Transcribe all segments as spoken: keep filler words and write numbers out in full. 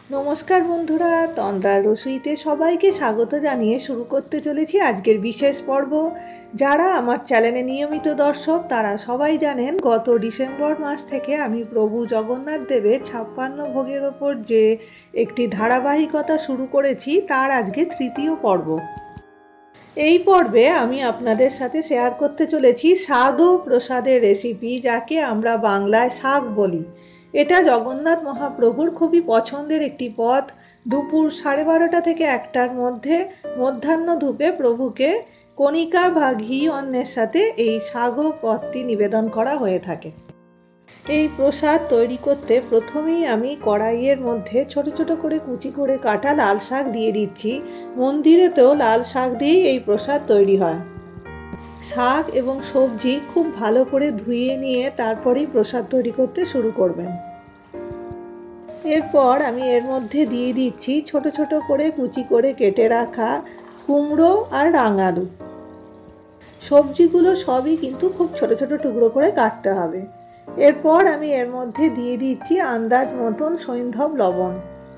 নমস্কার বন্ধুরা, তন্দ্রার রসইতে সবাইকে স্বাগত জানিয়ে শুরু করতে চলেছি আজকের বিশেষ পর্ব। যারা আমার চ্যানেলে নিয়মিত দর্শক তারা সবাই জানেন গত ডিসেম্বর মাস থেকে আমি প্রভু জগন্নাথ দেবের ছাপ্পান্ন ভোগের ওপর যে একটি ধারাবাহিকতা শুরু করেছি তার আজকে তৃতীয় পর্ব। এই পর্বে আমি আপনাদের সাথে শেয়ার করতে চলেছি শাক ও প্রসাদের রেসিপি, যাকে আমরা বাংলায় শাক বলি। এটা জগন্নাথ মহাপ্রভুর খুবই পছন্দের একটি পদ। দুপুর সাড়ে বারোটা থেকে একটার মধ্যে মধ্যাহ্ন ধূপে প্রভুকে কণিকা বা ঘি অন্নের সাথে এই শাক ও পদটি নিবেদন করা হয়ে থাকে। এই প্রসাদ তৈরি করতে প্রথমেই আমি কড়াইয়ের মধ্যে ছোট ছোট করে কুচি করে কাটা লাল শাক দিয়ে দিচ্ছি। মন্দিরেতেও লাল শাক দিয়েই এই প্রসাদ তৈরি হয়। শাক এবং সবজি খুব ভালো করে ধুয়ে নিয়ে তারপরেই প্রসাদ তৈরি করতে শুরু করবেন। এরপর আমি এর মধ্যে দিয়ে দিচ্ছি ছোট ছোট করে কুচি করে কেটে রাখা কুমড়ো আর রাঙালু। সবজিগুলো সবই কিন্তু খুব ছোট ছোট টুকরো করে কাটতে হবে। এরপর আমি এর মধ্যে দিয়ে দিচ্ছি আন্দাজ মতন সৈন্ধব লবণ।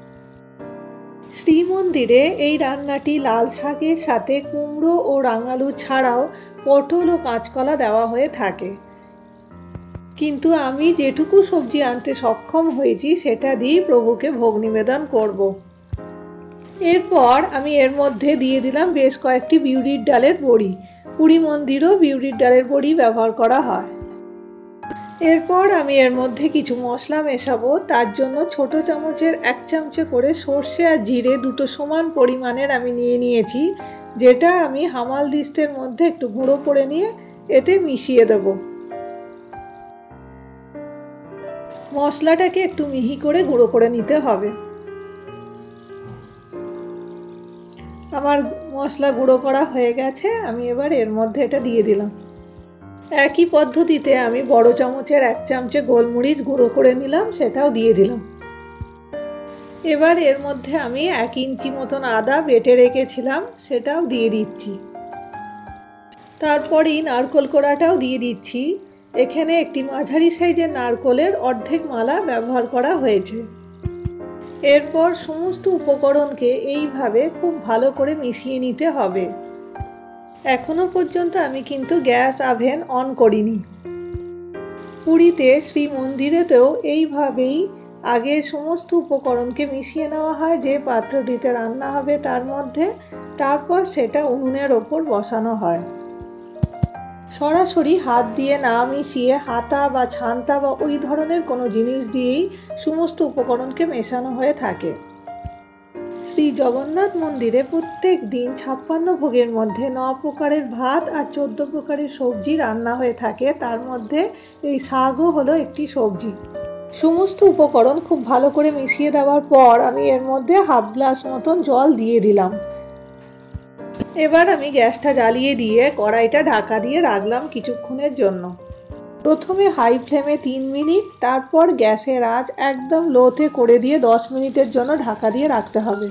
শ্রীমন্দিরে এই রান্নাটি লাল শাকের সাথে কুমড়ো ও রাঙালু ছাড়াও পটল ও কাঁচকলা দেওয়া হয়ে থাকে, কিন্তু আমি যেটুকু সবজি আনতে সক্ষম হয়েছি সেটা দিয়ে প্রভুকে ভোগ নিবেদন করব। এরপর আমি এর মধ্যে দিয়ে দিলাম বেশ কয়েকটি বিউলির ডালের বড়ি। পুরী মন্দিরেও বিউলির ডালের বড়ি ব্যবহার করা হয়। এরপর আমি এর মধ্যে কিছু মশলা মেশাবো। তার জন্য ছোট চামচের এক চামচে করে সর্ষে আর জিরে দুটো সমান পরিমাণের আমি নিয়ে নিয়েছি, যেটা আমি হামাল দিস্তের মধ্যে একটু গুঁড়ো করে নিয়ে এতে মিশিয়ে দেব। মশলাটাকে একটু মিহি করে গুঁড়ো করে নিতে হবে। আমার মশলা গুঁড়ো করা হয়ে গেছে, আমি এবার এর মধ্যে এটা দিয়ে দিলাম। একই পদ্ধতিতে আমি বড় চামচের এক চামচে গোলমরিচ গুঁড়ো করে নিলাম, সেটাও দিয়ে দিলাম। এবার এর মধ্যে আমি এক ইঞ্চি মতন আদা বেটে রেখেছিলাম, সেটাও দিয়ে দিচ্ছি। তারপরই নারকোল কোড়াটাও দিয়ে দিচ্ছি। এখানে একটি মাঝারি সাইজের নারকোলের অর্ধেক মালা ব্যবহার করা হয়েছে। এরপর সমস্ত উপকরণকে এইভাবে খুব ভালো করে মিশিয়ে নিতে হবে। এখনো পর্যন্ত আমি কিন্তু গ্যাস ওভেন অন করিনি। পুরীতে শ্রী মন্দিরেতেও এইভাবেই আগে সমস্ত উপকরণকে মিশিয়ে নেওয়া হয় যে পাত্রটিতে রান্না হবে তার মধ্যে, তারপর সেটা উনুনের ওপর বসানো হয়। সরাসরি হাত দিয়ে না মিশিয়ে হাতা বা ছান্তা বা ওই ধরনের কোনো জিনিস দিয়েই সমস্ত উপকরণকে মেশানো হয়ে থাকে। শ্রী জগন্নাথ মন্দিরে প্রত্যেক দিন ছাপ্পান্ন ভোগের মধ্যে ন প্রকারের ভাত আর চোদ্দ প্রকারের সবজি রান্না হয়ে থাকে। তার মধ্যে এই শাকও হলো একটি সবজি। সমস্ত উপকরণ খুব ভালো করে মিশিয়ে দেওয়ার পর আমি এর মধ্যে হাফ গ্লাস মতন জল দিয়ে দিলাম। এবার আমি গ্যাসটা জ্বালিয়ে দিয়ে কড়াইটা ঢাকা দিয়ে রাখলাম কিছুক্ষণের জন্য। প্রথমে হাই ফ্লেমে তিন মিনিট, তারপর গ্যাসের আঁচ একদম লোতে করে দিয়ে দশ মিনিটের জন্য ঢাকা দিয়ে রাখতে হবে।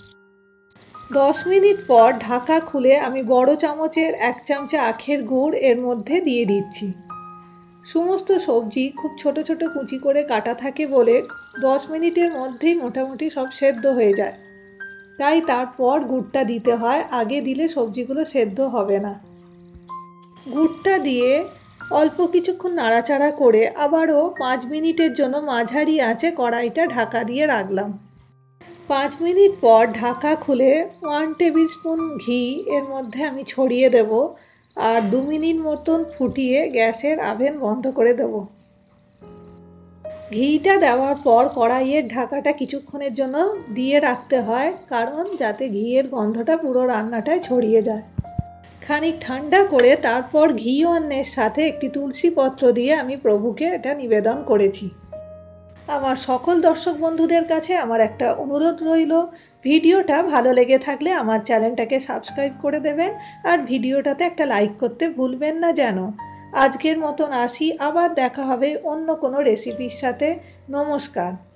দশ মিনিট পর ঢাকা খুলে আমি বড় চামচের এক চামচে আখের গুড় এর মধ্যে দিয়ে দিচ্ছি। সমস্ত সবজি খুব ছোট ছোট কুচি করে কাটা থাকে বলে দশ মিনিটের মধ্যেই মোটামুটি সব সেদ্ধ হয়ে যায়, তাই তারপর গুড়টা দিতে হয়। আগে দিলে সবজিগুলো সেদ্ধ হবে না। গুড়টা দিয়ে অল্প কিছুক্ষণ নাড়াচাড়া করে আবারও পাঁচ মিনিটের জন্য মাঝারি আঁচে কড়াইটা ঢাকা দিয়ে রাখলাম। পাঁচ মিনিট পর ঢাকা খুলে ওয়ান টেবিল স্পুন ঘি এর মধ্যে আমি ছড়িয়ে দেব আর দু মিনিট মতন ফুটিয়ে গ্যাসের ওভেন বন্ধ করে দেব। ঘিটা দেওয়ার পর কড়াইয়ের ঢাকাটা কিছুক্ষণের জন্য দিয়ে রাখতে হয়, কারণ যাতে ঘিয়ের গন্ধটা পুরো রান্নাটায় ছড়িয়ে যায়। খানিক ঠান্ডা করে তারপর ঘি অন্নের সাথে একটি তুলসী পত্র দিয়ে আমি প্রভুকে এটা নিবেদন করেছি। আমার সকল দর্শক বন্ধুদের কাছে আমার একটা অনুরোধ রইল, ভিডিওটা ভালো লেগে থাকলে আমার চ্যানেলটাকে সাবস্ক্রাইব করে দেবেন আর ভিডিওটাতে একটা লাইক করতে ভুলবেন না যেন। আজকের মতন আসি, আবার দেখা হবে অন্য কোনো রেসিপির সাথে। নমস্কার।